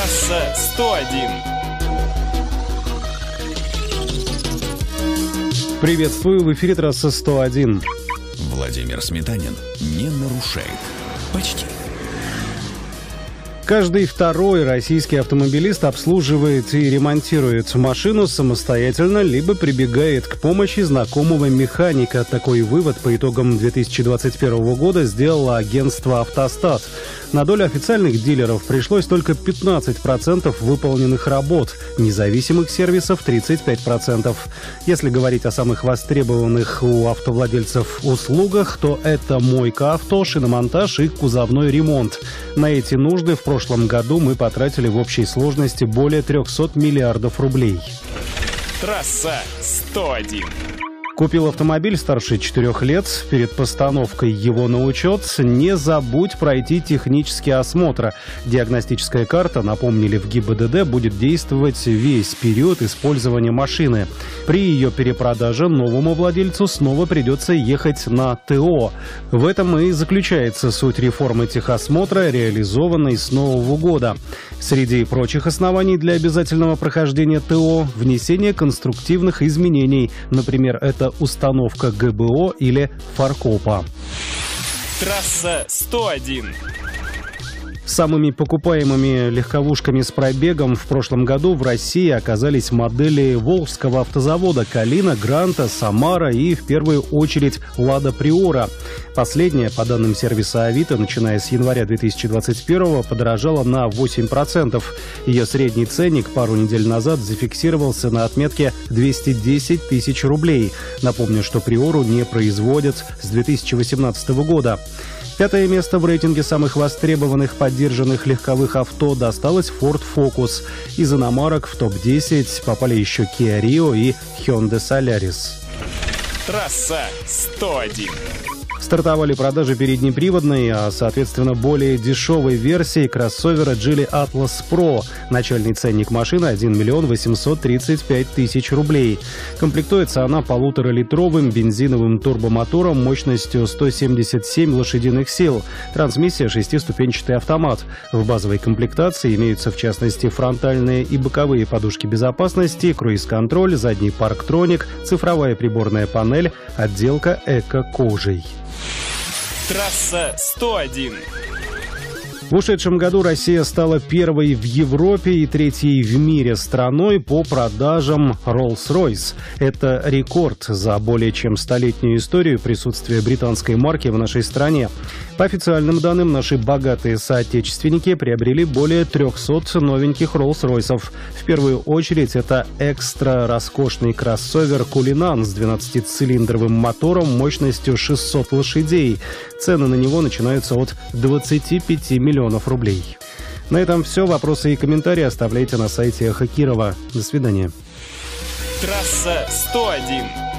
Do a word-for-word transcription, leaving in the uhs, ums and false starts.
Трасса сто один. Приветствую, в эфире трасса сто один. Владимир Сметанин не нарушает. Почти. Каждый второй российский автомобилист обслуживает и ремонтирует машину самостоятельно, либо прибегает к помощи знакомого механика. Такой вывод по итогам две тысячи двадцать первого года сделало агентство «Автостат». На долю официальных дилеров пришлось только пятнадцать процентов выполненных работ, независимых сервисов тридцать пять процентов. Если говорить о самых востребованных у автовладельцев услугах, то это мойка авто, шиномонтаж и кузовной ремонт. На эти нужды в прошлом году мы потратили в общей сложности более трехсот миллиардов рублей. Трасса сто один. Купил автомобиль старше четырех лет. Перед постановкой его на учет не забудь пройти технический осмотр. Диагностическая карта, напомнили в ГИБДД, будет действовать весь период использования машины. При ее перепродаже новому владельцу снова придется ехать на ТО. В этом и заключается суть реформы техосмотра, реализованной с нового года. Среди прочих оснований для обязательного прохождения ТО – внесение конструктивных изменений. Например, это установка ГБО или фаркопа. Трасса сто один. Самыми покупаемыми легковушками с пробегом в прошлом году в России оказались модели Волжского автозавода «Калина», «Гранта», «Самара» и, в первую очередь, «Лада Приора». Последняя, по данным сервиса Авито, начиная с января две тысячи двадцать первого, подорожала на восемь процентов. Ее средний ценник пару недель назад зафиксировался на отметке двести десять тысяч рублей. Напомню, что «Приору» не производят с две тысячи восемнадцатого года. Пятое место в рейтинге самых востребованных поддержанных легковых авто досталось Ford Focus. Из иномарок в топ десять попали еще Kia Rio и Hyundai Solaris. Трасса сто один. Стартовали продажи переднеприводной, а, соответственно, более дешевой версии кроссовера Geely Atlas Pro. Начальный ценник машины один миллион восемьсот тридцать пять тысяч рублей. Комплектуется она полуторалитровым бензиновым турбомотором мощностью сто семьдесят семь лошадиных сил. Трансмиссия шестиступенчатый автомат. В базовой комплектации имеются, в частности, фронтальные и боковые подушки безопасности, круиз-контроль, задний парктроник, цифровая приборная панель, отделка эко-кожей. Трасса сто один. В ушедшем году Россия стала первой в Европе и третьей в мире страной по продажам Rolls-Royce. Это рекорд за более чем столетнюю историю присутствия британской марки в нашей стране. По официальным данным, наши богатые соотечественники приобрели более трехсот новеньких Rolls-Royce'ов. В первую очередь это экстра роскошный кроссовер Cullinan с двенадцатицилиндровым мотором мощностью шестьсот лошадей. Цены на него начинаются от двадцати пяти миллионов рублей. На этом все. Вопросы и комментарии оставляйте на сайте Эхо Кирова. До свидания. Трасса сто один.